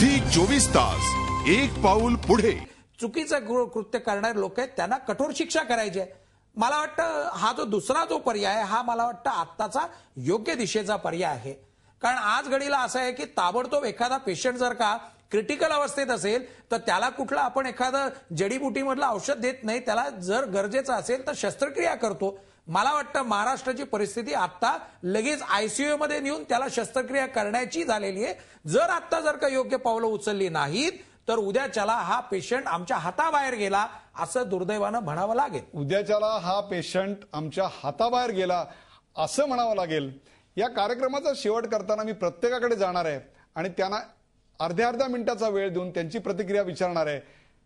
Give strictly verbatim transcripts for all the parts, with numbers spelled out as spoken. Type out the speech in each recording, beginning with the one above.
Zee चोवीस तास एक पाऊल पुढे। चुकीचं कृत्य करणारे लोक आहेत त्यांना कठोर शिक्षा करायची आहे। मला वाटतं हा जो दुसरा जो पर्याय हा मला वाटतं आत्ताचा योग्य दिशेचा पर्याय आहे। कारण आज घडीला असं आहे की ताबडतोब एखादा पेशंट जर का क्रिटिकल अवस्थेत असेल तर त्याला कुठला आपण एखादं जडीबुटीमधलं औषध देत नाही, त्याला जर गरजेचं असेल तर शस्त्रक्रिया करतो। मला वाटतं महाराष्ट्राची परिस्थिती आता लगेच आयसीयू मध्ये नेऊन त्याला शस्त्रक्रिया करण्याची झालेली आहे। जर आता जर का योग्य पावलं उचलली नाहीत तर उद्याच्याला हा पेशंट आमच्या हाताबाहेर गेला असं दुर्दैवानं म्हणावं लागेल। उद्याच्याला हा पेशंट आमच्या हाताबाहेर गेला असं म्हणावं लागेल। या कार्यक्रमाचा शेवट करताना मी प्रत्येकाकडे जाणार आहे आणि त्यांना अर्ध्या अर्ध्या मिनिटाचा वेळ देऊन त्यांची प्रतिक्रिया विचारणार आहे।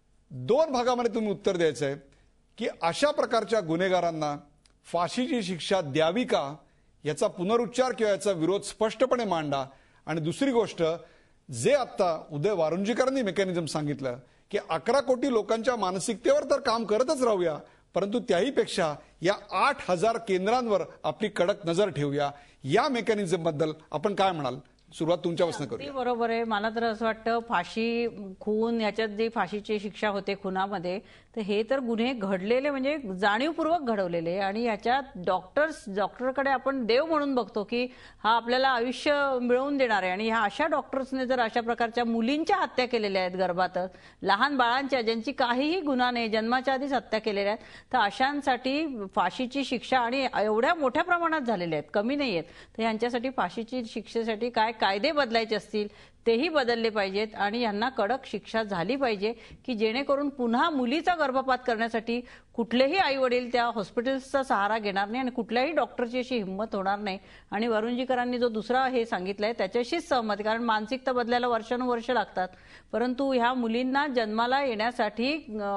दोन भागामध्ये तुम्ही उत्तर द्यायचं आहे की अशा प्रकारच्या गुन्हेगारांना फाशीची शिक्षा द्यावी का याचा पुनरुच्चार किंवा याचा विरोध स्पष्टपणे मांडा। आणि दुसरी गोष्ट, जे आता उदय वारुंजीकरांनी मेकॅनिझम सांगितलं की अकरा कोटी लोकांच्या मानसिकतेवर तर काम करतच राहूया, परंतु त्याही पेक्षा या आठ हजार केंद्रांवर आपली कडक नजर ठेवूया, या मेकॅनिझम बद्दल आपण काय म्हणाल? सुरुवात तुमच्यापासून करूया। बरोबर आहे। मला तर असं वाटतं फाशी खून याच्यात जी फाशीची शिक्षा होते खुनामध्ये, तर हे तर गुन्हे घडलेले म्हणजे जाणीवपूर्वक घडवलेले आणि याच्यात डॉक्टर्स डॉक्टरकडे आपण देव म्हणून बघतो की हा आपल्याला आयुष्य मिळवून देणार आहे आणि ह्या अशा डॉक्टर्सने जर अशा प्रकारच्या मुलींच्या हत्या केलेल्या आहेत गर्भातच, लहान बाळांच्या ज्यांची काहीही गुन्हा नाही, जन्माच्या आधीच हत्या केलेल्या आहेत, तर अशांसाठी फाशीची शिक्षा आणि एवढ्या मोठ्या प्रमाणात झालेल्या आहेत, कमी नाही आहेत, तर यांच्यासाठी फाशीची शिक्षेसाठी काय कायदे बदलायचे असतील तेही बदलले पाहिजेत आणि यांना कडक शिक्षा झाली पाहिजे की जेणेकरून पुन्हा मुलीचा गर्भपात करण्यासाठी कुठलेही आई वडील त्या हॉस्पिटल्सचा सहारा घेणार नाही आणि कुठल्याही डॉक्टरची अशी हिंमत होणार नाही। आणि वरुंजीकरांनी जो दुसरा हे सांगितलंय त्याच्याशीच सहमत, कारण मानसिकता बदलायला वर्षानुवर्ष लागतात, परंतु ह्या मुलींना जन्माला येण्यासाठी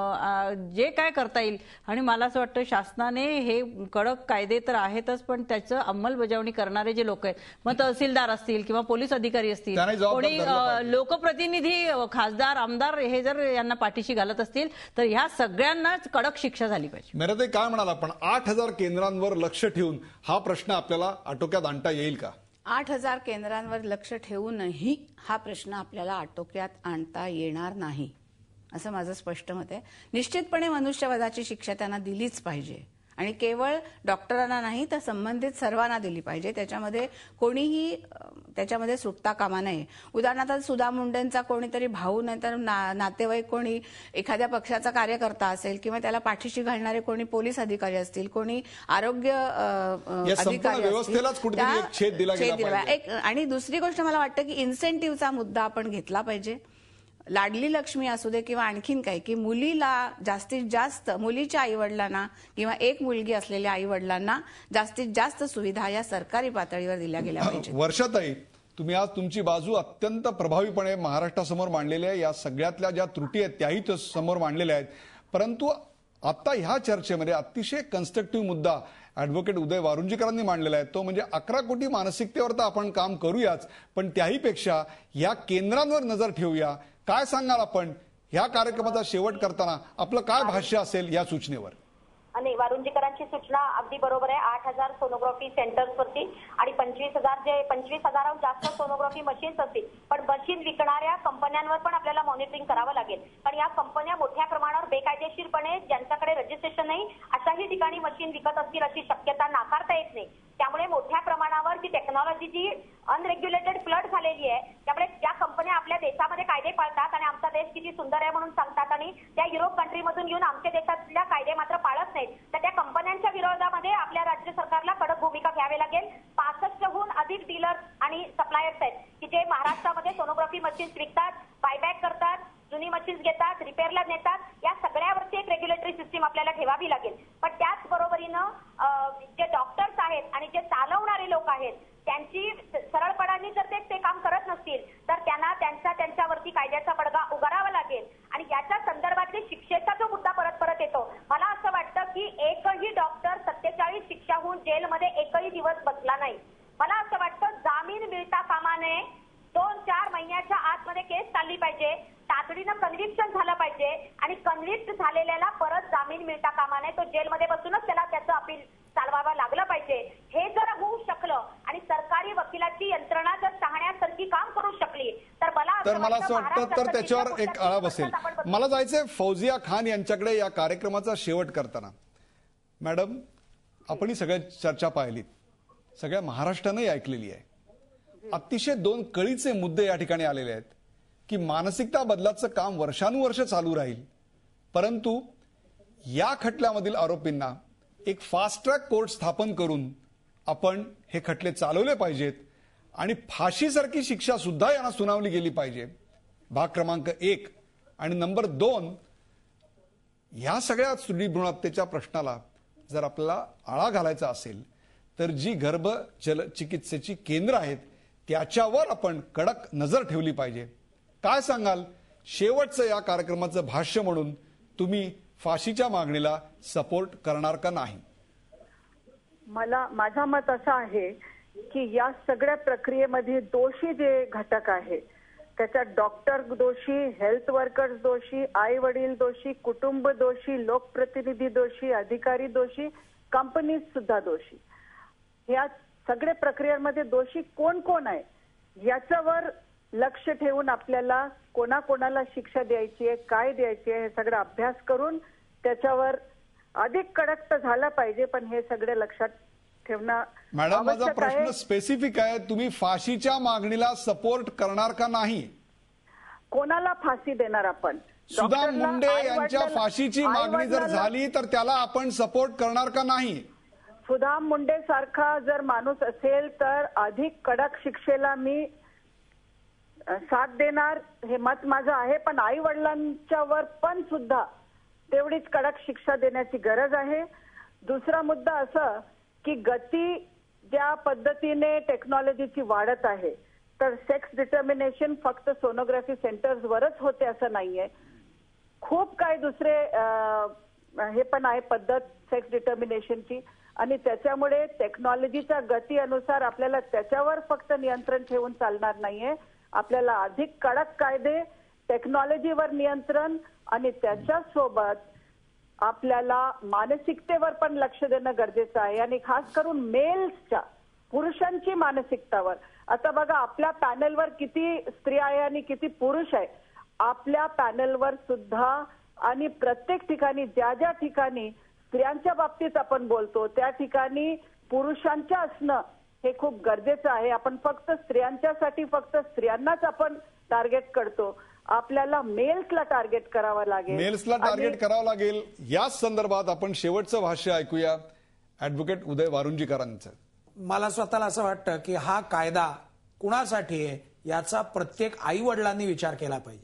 जे काय करता येईल आणि मला असं वाटतं शासनाने हे कडक कायदे तर आहेतच पण त्याचं अंमलबजावणी करणारे जे लोक आहेत, मग तहसीलदार असतील किंवा पोलीस अधिकारी असतील, कोणी लोकप्रतिनिधी, खासदार, आमदार हे जर यांना पाठीशी घालत असतील तर ह्या सगळ्यांनाच कडक शिक्षा झाली पाहिजे। मेहरताई काय म्हणाला, पण आठ हजार केंद्रांवर लक्ष ठेवून हा प्रश्न आपल्याला आटोक्यात आणता येईल का? आठ हजार केंद्रांवर लक्ष ठेवूनही हा प्रश्न आपल्याला आटोक्यात आणता येणार नाही असं माझं स्पष्ट मत आहे। निश्चितपणे मनुष्यवधाची शिक्षा त्यांना दिलीच पाहिजे आणि केवळ डॉक्टरांना नाही तर संबंधित सर्वांना दिली पाहिजे। त्याच्यामध्ये कोणीही त्याच्यामध्ये सुटता कामा नये। उदाहरणार्थ सुधा मुंडेंचा कोणीतरी भाऊ नाही तर ना, नातेवाईक कोणी एखाद्या पक्षाचा कार्यकर्ता असेल किंवा त्याला पाठीशी घालणारे कोणी पोलीस अधिकारी असतील, कोणी आरोग्य अधिकारी असतील, आणि दुसरी गोष्ट मला वाटतं की इन्सेंटिव्हचा मुद्दा आपण घेतला पाहिजे। लाडली लक्ष्मी असू दे किंवा आणखीन काही, की मुलीला जास्तीत जास्त, मुलीच्या आईवडिलांना किंवा एक मुलगी असलेल्या आईवडिलांना जास्तीत जास्त सुविधा या सरकारी पातळीवर दिल्या गेल्या पाहिजेत। वर्षाताई, तुम्ही आज तुमची बाजू अत्यंत प्रभावीपणे महाराष्ट्रासमोर मांडलेली आहे। या सगळ्यातल्या ज्या त्रुटी आहेत त्याही तो समोर मांडलेल्या आहेत, परंतु आता ह्या चर्चेमध्ये अतिशय कन्स्ट्रक्टिव्ह मुद्दा ऍडव्होकेट उदय वारुंजीकरांनी मांडलेला आहे, तो म्हणजे अकरा कोटी मानसिकतेवर तर आपण काम करूयाच, पण त्याही पेक्षा या केंद्रांवर नजर ठेवूया। काय सांगाल आपण ह्या कार्यक्रमाचा शेवट करताना? आपलं काय भाष्य असेल या सूचनेवर? आणि वारुंजीकरांची सूचना अगदी बरोबर आहे। आठ हजार सोनोग्राफी सेंटर्सवरती आणि पंचवीस हजार जे पंचवीस हजाराहून जास्त सोनोग्राफी मशीन्स असतील, पण मशीन विकणाऱ्या कंपन्यांवर पण आपल्याला मॉनिटरिंग करावं लागेल, कारण या कंपन्या मोठ्या प्रमाणावर बेकायदेशीरपणे ज्यांच्याकडे रजिस्ट्रेशन नाही अशाही ठिकाणी मशीन विकत असतील अशी शक्यता नाकारता येत नाही। त्यामुळे मोठ्या प्रमाणावर जी टेक्नॉलॉजी जी अनरेग्युलेटेड फ्लड झालेली आहे, त्यामुळे ज्या कंपन्या आपल्या देशामध्ये कायदे पाळतात आणि आमचा देश किती सुंदर आहे म्हणून सांगतात आणि त्या युरोप कंट्रीमधून येऊन आमच्या देशातल्या कायदे मात्र पाळत नाहीत, तर त्या कंपन्यांच्या विरोधामध्ये आपल्या राज्य सरकारला कडक भूमिका घ्यावी लागेल। पासष्टहून अधिक डीलर्स आणि सप्लायर्स आहेत की जे महाराष्ट्रामध्ये सोनोग्राफी मशीन्स विकतात, बायबॅक करतात, जुनी मशीन्स घेतात, रिपेअरला नेतात, या सगळ्यावरती एक रेग्युलेटरी सिस्टीम आपल्याला ठेवावी लागेल। पण त्याच बरोबरीनं जे डॉक्टर्स आहेत आणि जे चालवणारे लोक आहेत त्यांची सरळपणाने जर ते काम करत नसतील तर त्यांना त्यांचा त्यांच्यावरती कायद्याचा बडगा उगारावा लागेल आणि याच्या संदर्भातली शिक्षेचा जो मुद्दा परत परत येतो, मला असं वाटतं की एकही डॉक्टर सत्तेचाळीस शिक्षा होऊन जेलमध्ये एकही दिवस बसला नाही। मला असं वाटतं जामीन मिळता कामा नये, दोन चार महिन्याच्या आतमध्ये केस चालली पाहिजे, तातडीनं कन्व्हिक्शन झालं पाहिजे आणि कन्व्हिक्ट झालेल्याला परत जामीन मिळता कामा नये, तो जेलमध्ये बसूनच त्याला त्याचं अपील चालवावं लागलं पाहिजे। हे जर होऊ शकलं आणि सरकारी वकिलाची यंत्रणा जर चाहण्यासारखी काम करू शकली तर मला असं तर मला असं वाटतं वाटतं तर महाराष्ट्राचं त्याच्यावर चित्र एक कुठल्या आळा तरी बसेल. पक्षात आपण बदलू. मला जायचंय फौजिया खान यांच्याकडे या कार्यक्रमाचा शेवट करताना. मॅडम, आपण ही सगळ्या चर्चा पाहिलीत, सगळ्या महाराष्ट्रानंही ऐकलेली आहे. अतिशय दोन कळीचे मुद्दे या ठिकाणी आलेले आहेत की मानसिकता बदलाचं काम वर्षानुवर्ष चालू राहील, परंतु या खटल्यामधील आरोपींना एक फास्ट ट्रॅक कोर्ट स्थापन करून आपण हे खटले चालवले पाहिजेत आणि फाशीसारखी शिक्षा सुद्धा यांना सुनावली गेली पाहिजे. भाग क्रमांक एक. आणि नंबर दोन, या सगळ्या स्त्री भ्रूण हत्येच्या प्रश्नाला जर आपल्याला आळा घालायचा असेल तर जी गर्भ जल चिकित्सेची केंद्र आहेत त्याच्यावर आपण कडक नजर ठेवली पाहिजे. काय सांगाल? शेवटचं या कार्यक्रमाचं भाष्य म्हणून तुम्ही फाशीच्या मागणीला सपोर्ट करणार का नाही? मला माझं मत असं आहे की या सगळ्या प्रक्रियेमध्ये दोषी जे घटक आहे त्याच्यात डॉक्टर दोषी, हेल्थ वर्कर्स दोषी, आई वडील दोषी, कुटुंब दोषी, लोकप्रतिनिधी दोषी, अधिकारी दोषी, कंपनीज सुद्धा दोषी. या सगळ्या प्रक्रियांमध्ये दोषी कोण कोण आहे याच्यावर लक्ष ठेवून आपल्याला कोणाकोणाला शिक्षा द्यायची आहे, काय द्यायची आहे, हे सगळं अभ्यास करून त्याच्यावर अधिक कडक तर झाला पाहिजे. पण हे सगळे लक्षात ठेवणं मॅडम, माझा आवश्यक आहे. प्रश्न स्पेसिफिक आहे, तुम्ही फाशीच्या मागणीला सपोर्ट करणार का नाही? कोणाला फाशी देणार आपण? सुदाम डॉक्टरला, मुंडे यांच्या आईवडिलाला- फाशीची मागणी जर आईवडिलाला- झाली तर त्याला आपण सपोर्ट करणार का नाही? सुदाम मुंडे सारखा जर माणूस असेल तर अधिक कडक शिक्षेला मी अ, साथ देणार, हे मत माझं आहे. पण आई वडिलांच्या वर पण सुद्धा तेवढीच कडक शिक्षा देण्याची गरज आहे. दुसरा मुद्दा असं की गती ज्या पद्धतीने टेक्नॉलॉजीची वाढत आहे तर सेक्स डिटर्मिनेशन फक्त सोनोग्राफी सेंटर्स वरच होते असं नाहीये. खूप काही दुसरे अ, हे पण आहे पद्धत सेक्स डिटर्मिनेशनची. आणि त्याच्यामुळे टेक्नॉलॉजीच्या गती अनुसार आपल्याला त्याच्यावर फक्त नियंत्रण ठेवून चालणार नाहीये. आपल्याला अधिक कडक कायदे, टेक्नॉलॉजीवर नियंत्रण आणि त्याच्यासोबत आपल्याला मानसिकतेवर पण लक्ष देणं गरजेचं आहे. आणि खास करून मेल्सच्या, पुरुषांची मानसिकतावर. आता बघा आपल्या पॅनलवर किती स्त्रिया आहे आणि किती पुरुष आहे. आपल्या पॅनलवर सुद्धा आणि प्रत्येक ठिकाणी ज्या ज्या ठिकाणी स्त्रियांच्या बाबतीत आपण बोलतो त्या ठिकाणी पुरुषांच्या असणं हे खूप गरजेचं आहे. आपण फक्त स्त्रियांच्यासाठी फक्त स्त्रियांनाच आपण टार्गेट करतो. आपल्याला मेल्सला टार्गेट करावं लागेल. मेल्सला टार्गेट करावं लागेल. याच संदर्भात आपण शेवटचं भाष्य ऐकूया ऍडव्होकेट उदय वारुंजीकरांचं. मला स्वतःला असं वाटतं की हा कायदा कुणासाठी आहे याचा प्रत्येक आई वडिलांनी विचार केला पाहिजे.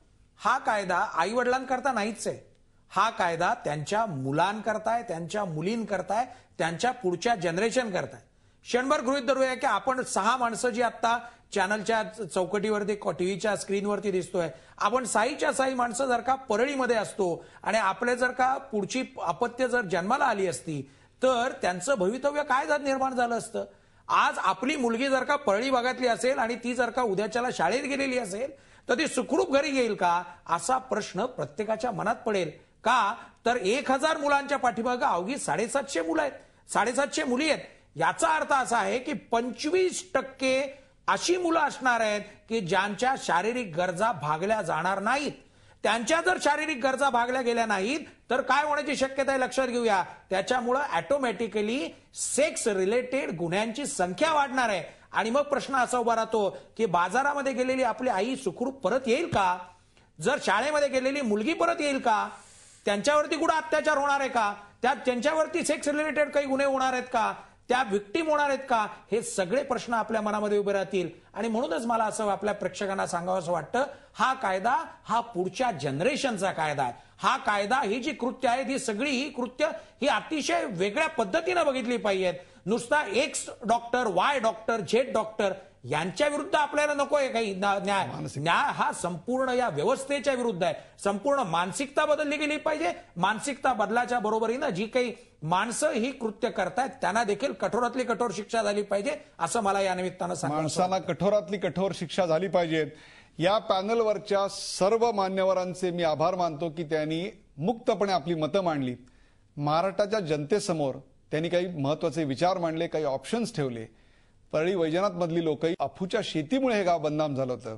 हा कायदा आई वडिलांकरता नाहीच आहे. हा कायदा त्यांच्या मुलांकरताय, त्यांच्या मुलींकरताय, त्यांच्या पुढच्या जनरेशन करताय. क्षणभर गृहीत धरूया की आपण सहा माणसं जी आता चॅनलच्या चौकटीवरती टीव्हीच्या स्क्रीनवरती दिसतोय, आपण साईच्या साई माणसं जर का परळीमध्ये असतो आणि आपले जर का पुढची अपत्य जर जन्माला आली असती तर त्यांचं भवितव्य काय जर निर्माण झालं असतं. आज आपली मुलगी जर का परळी भागातली असेल आणि ती जर का उद्याच्याला शाळेत गेलेली असेल तर ती सुखरूप घरी येईल का असा प्रश्न प्रत्येकाच्या मनात पडेल. का तर एक हजार मुलांच्या पाठीमागं अवघी साडेसातशे मुलं आहेत, साडेसातशे मुली आहेत. याचा अर्थ असा आहे की पंचवीस टक्के अशी मुलं असणार आहेत की ज्यांच्या शारीरिक गरजा भागल्या जाणार नाहीत. त्यांच्या जर शारीरिक गरजा भागल्या गेल्या नाहीत तर काय होण्याची शक्यता आहे लक्षात घेऊया. त्याच्यामुळं ऑटोमॅटिकली सेक्स रिलेटेड गुन्ह्यांची संख्या वाढणार आहे. आणि मग प्रश्न असा उभा राहतो की बाजारामध्ये गेलेली आपली आई सुखरूप परत येईल का? जर शाळेमध्ये गेलेली मुलगी परत येईल का? त्यांच्यावरती गुन्हा अत्याचार होणार आहे का? त्या त्यांच्यावरती सेक्स रिलेटेड काही गुन्हे होणार आहेत का? त्या विक्टीम होणार आहेत का? हे सगळे प्रश्न आपल्या मनामध्ये उभे राहतील. आणि म्हणूनच मला असं आपल्या प्रेक्षकांना सांगावं असं वाटतं, हा कायदा हा पुढच्या जनरेशनचा कायदा आहे. हा कायदा ही जी कृत्य आहेत ही सगळी ही कृत्य ही अतिशय वेगळ्या पद्धतीनं बघितली पाहिजेत. नुसता X doctor, Y doctor, Z doctor यांच्या विरुद्ध आपल्याला नकोय काही न्याय. न्याय हा संपूर्ण या व्यवस्थेच्या विरुद्ध आहे. संपूर्ण मानसिकता बदलली गेली पाहिजे. मानसिकता बदलाच्या बरोबरीनं जी काही माणसं ही कृत्य करतायत त्यांना देखील कठोरातली कठोर शिक्षा झाली पाहिजे असं मला या निमित्तानं सांगायचं. माणसाला कठोरातली कठोर शिक्षा झाली पाहिजे. या पॅनलवरच्या सर्व मान्यवरांचे मी आभार मानतो की त्यांनी मुक्तपणे आपली मतं मांडली. महाराष्ट्राच्या जनतेसमोर त्यांनी काही महत्वाचे विचार मांडले, काही ऑप्शन्स ठेवले. परळी वैजनाथ मधली लोकही अफूच्या शेतीमुळे हे गाव बदनाम झालं होतं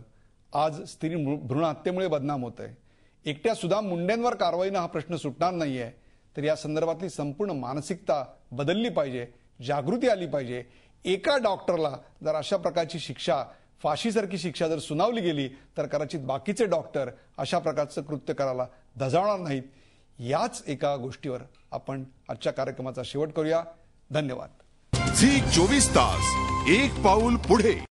आज स्त्री भ्रूण हत्येमुळे बदनाम होत आहे. एकट्या सुधा मुंडेंवर कारवाईनं हा प्रश्न सुटणार नाहीये. तर या संदर्भातली संपूर्ण मानसिकता बदलली पाहिजे, जागृती आली पाहिजे. एका डॉक्टरला जर अशा प्रकारची शिक्षा, फाशीसारखी शिक्षा जर सुनावली गेली तर कदाचित बाकीचे डॉक्टर अशा प्रकारचं कृत्य करायला धजावणार नाहीत. याच एका गोष्टीवर आपण आजच्या कार्यक्रमाचा शेवट करूया. धन्यवाद. झी चोवीस तास एक पाऊल पुढे.